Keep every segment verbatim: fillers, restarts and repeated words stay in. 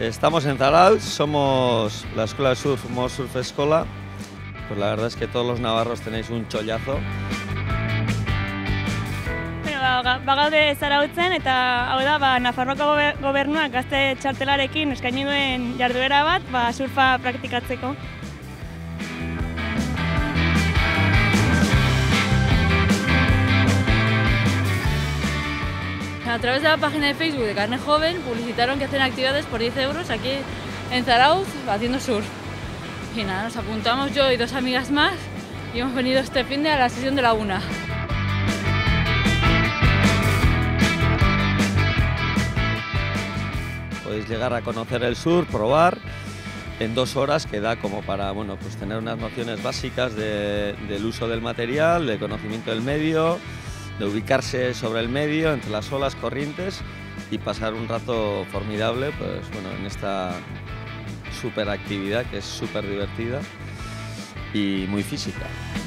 Estamos en Zarautz, somos la escuela de surf, More Surf Escola. Pues la verdad es que todos los navarros tenéis un chollazo. Bagaude Zarautzen eta hau da ba, Nafarroako gobernuak gazte txartelarekin eskaini duen jarduera bat ba, surfa praktikatzeko. A través de la página de Facebook de Carne Joven publicitaron que hacen actividades por diez euros aquí en Zarautz haciendo surf. Y nada, nos apuntamos yo y dos amigas más y hemos venido este fin de a la sesión de la una. Podéis llegar a conocer el surf, probar en dos horas que da como para bueno, pues tener unas nociones básicas de, del uso del material, de conocimiento del medio, de ubicarse sobre el medio, entre las olas, corrientes y pasar un rato formidable pues, bueno, en esta súper actividad que es súper divertida y muy física.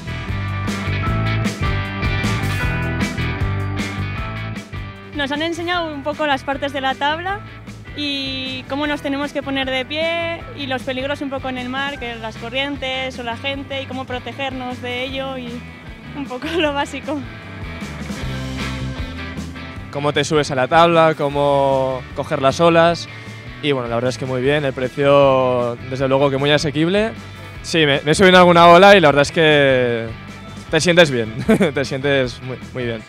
Nos han enseñado un poco las partes de la tabla y cómo nos tenemos que poner de pie y los peligros un poco en el mar, que las corrientes o la gente y cómo protegernos de ello y un poco lo básico. Cómo te subes a la tabla, cómo coger las olas y bueno, la verdad es que muy bien, el precio desde luego que muy asequible. Sí, me, me he subido en alguna ola y la verdad es que te sientes bien, te sientes muy, muy bien.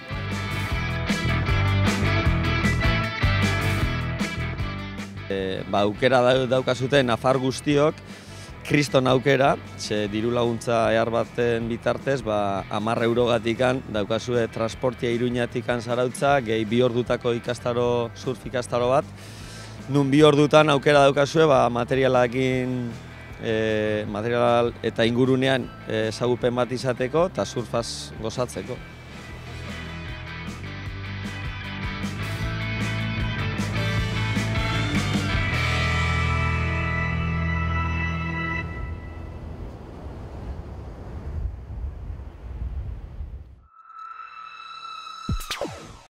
E, ba, aukera daukazute nafar guztiok, kriston aukera, ze diru laguntza ehar baten bitartez, ba, hamar eurogatikan daukazue transportia Iruñatikan Zarautza, gehi bi ordutako ikastaro, surf ikastaro bat, nun bi ordutan aukera daukazue, ba, materialakin, e, material eta ingurunean ezagupen bat izateko eta surfaz gozatzeko.